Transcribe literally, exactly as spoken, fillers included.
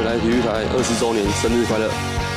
未来体育台二十周年生日快乐！